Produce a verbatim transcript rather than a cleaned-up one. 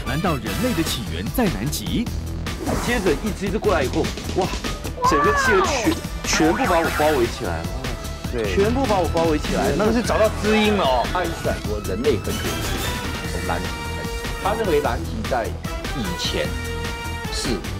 难道人类的起源在南极？ 接着一只一只过来以后，哇，整个企鹅全全部把我包围起来了，对，全部把我包围起来。 那是找到知音了哦。 爱因斯坦说人类很久以前从南极开始，他认为南极在以前是